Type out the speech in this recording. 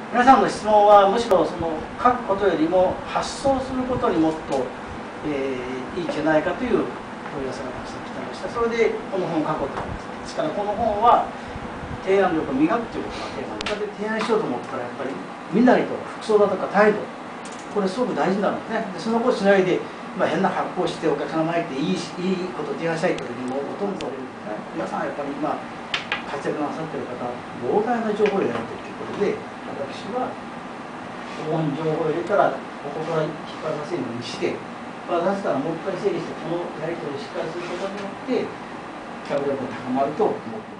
皆さんの質問はむしろその書くことよりも発想することにもっと、いいんじゃないかという問い合わせがたくさん来てました。それでこの本を書こうと思います。ですからこの本は提案力を磨くということがテーマで提案しようと思ったらやっぱり身なりとか服装だとか態度、これすごく大事なんですね。でそのことしないで、変な格好をしてお客様の前でいいことを提案したいという時にもうほとんど皆さんやっぱり今活躍なさっている方は膨大な情報を得られているということで、私はここに情報を入れたらここから引っ張らせるようにして出したらもう一回整理してこのやり取りをしっかりすることによってキャリア力が高まると思っています。